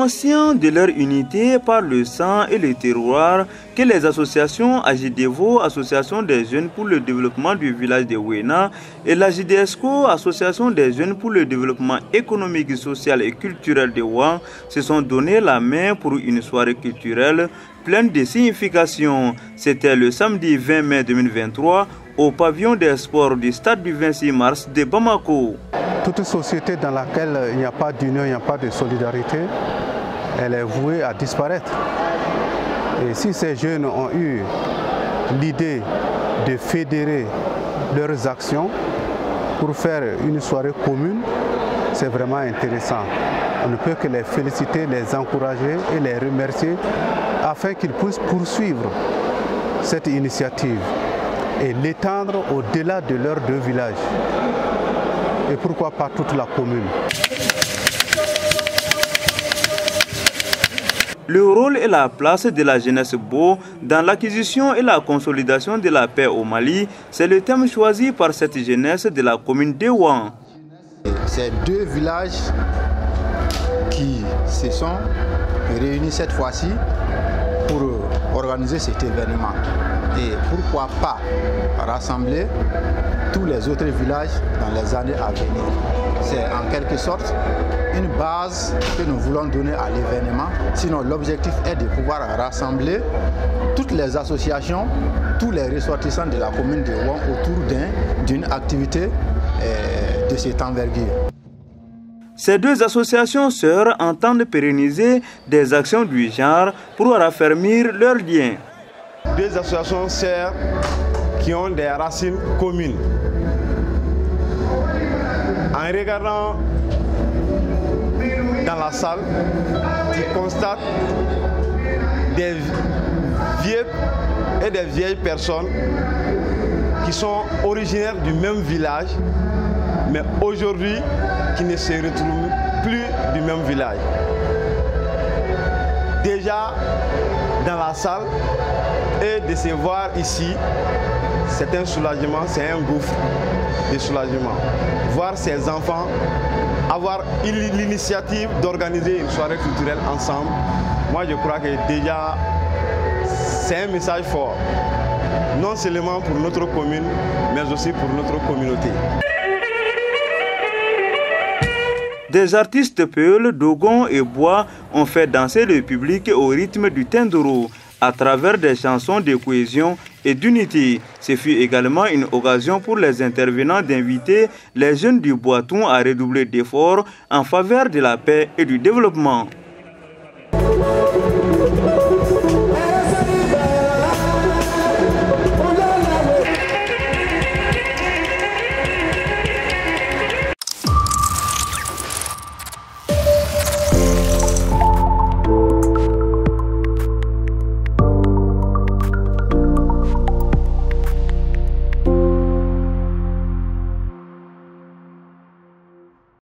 Conscients de leur unité par le sang et le terroir, que les associations AJDEVO, Association des jeunes pour le développement du village de Wena, et la JDESCO, Association des jeunes pour le développement économique, social et culturel de Ouan, se sont donné la main pour une soirée culturelle pleine de signification. C'était le samedi 20 mai 2023 au pavillon des sports du stade du 26 mars de Bamako. Toute société dans laquelle il n'y a pas d'union, il n'y a pas de solidarité, elle est vouée à disparaître. Et si ces jeunes ont eu l'idée de fédérer leurs actions pour faire une soirée commune, c'est vraiment intéressant. On ne peut que les féliciter, les encourager et les remercier afin qu'ils puissent poursuivre cette initiative et l'étendre au-delà de leurs deux villages. Et pourquoi pas toute la commune. Le rôle et la place de la jeunesse Bo dans l'acquisition et la consolidation de la paix au Mali, c'est le thème choisi par cette jeunesse de la commune de Ouan. Ces deux villages qui se sont réunis cette fois-ci pour organiser cet événement. Et pourquoi pas rassembler tous les autres villages dans les années à venir. C'est en quelque sorte une base que nous voulons donner à l'événement. Sinon, l'objectif est de pouvoir rassembler toutes les associations, tous les ressortissants de la commune de Ouan autour d'une activité de cette envergure. Ces deux associations sœurs entendent pérenniser des actions du genre pour raffermir leurs liens. Deux associations sœurs qui ont des racines communes. En regardant dans la salle, tu constates des vieux et des vieilles personnes qui sont originaires du même village, mais aujourd'hui qui ne se retrouvent plus du même village. Déjà dans la salle, et de se voir ici, c'est un soulagement, c'est un gouffre de soulagement. Voir ces enfants avoir l'initiative d'organiser une soirée culturelle ensemble, moi je crois que déjà c'est un message fort, non seulement pour notre commune, mais aussi pour notre communauté. Des artistes Peul, Dogon et Bois ont fait danser le public au rythme du Tendoro à travers des chansons de cohésion et d'unité. Ce fut également une occasion pour les intervenants d'inviter les jeunes du Boiton à redoubler d'efforts en faveur de la paix et du développement.